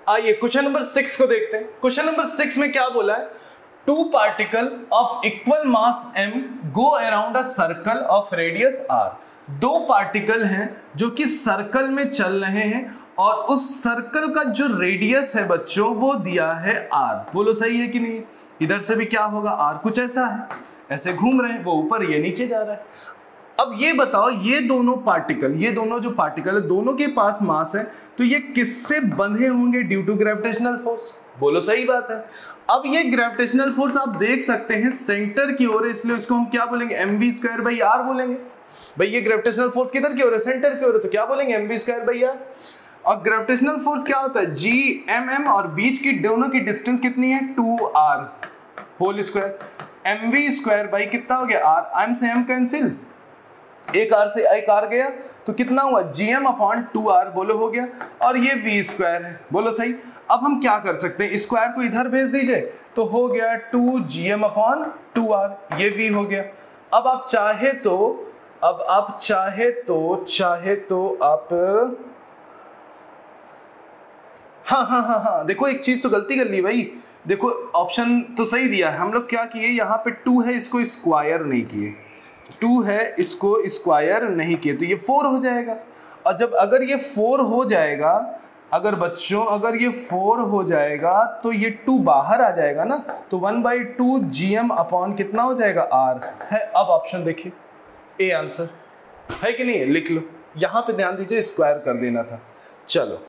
आइए question number 6 को देखते हैं। क्वेश्चन नंबर 6 में क्या बोला है, 2 particle of equal mass m go around a circle of radius r। 2 particle हैं जो कि सर्कल में चल रहे हैं और उस सर्कल का जो रेडियस है बच्चों वो दिया है r। बोलो सही है कि नहीं? इधर से भी क्या होगा, r कुछ ऐसा है, ऐसे घूम रहे हैं, वो ऊपर ये नीचे जा रहा है। अब ये बताओ, ये दोनों पार्टिकल, ये दोनों जो पार्टिकल है दोनों के पास मास है, तो ये किससे बंधे होंगे? Due to gravitational force. बोलो सही बात है। अब ये ग्रेविटेशनल फोर्स आप देख सकते हैं सेंटर की ओर है, इसलिए इसको हम क्या बोलेंगे, mv²r बोलेंगे। भाई ये ग्रेविटेशनल फोर्स किधर की ओर है, सेंटर की ओर है, तो क्या बोलेंगे mv²r। और ग्रेविटेशनल फोर्स क्या होता है, gmm, और बीच की दोनों की डिस्टेंस कितनी है, 2r होल स्क्वायर। mv² कितना हो गया, r, m से m कैंसिल, एक r से एक r गया तो कितना हुआ, gm/2r। बोलो हो गया। और ये v² है, बोलो सही। अब हम क्या कर सकते हैं, स्क्वायर को इधर भेज दीजिए तो हो गया 2gm/2r, ये v हो गया। अब आप चाहे तो आप हाँ, देखो एक चीज तो गलती कर ली भाई। देखो ऑप्शन तो सही दिया है, हम लोग क्या किए, यहाँ पे 2 है इसको स्क्वायर नहीं किए, 2 है इसको स्क्वायर नहीं किए, तो ये 4 हो जाएगा। और जब अगर ये 4 हो जाएगा, अगर बच्चों अगर ये 4 हो जाएगा तो ये 2 बाहर आ जाएगा ना, तो 1/2 gm/ कितना हो जाएगा, r है। अब ऑप्शन देखिए, ए आंसर है कि नहीं है, लिख लो। यहाँ पे ध्यान दीजिए, स्क्वायर कर देना था। चलो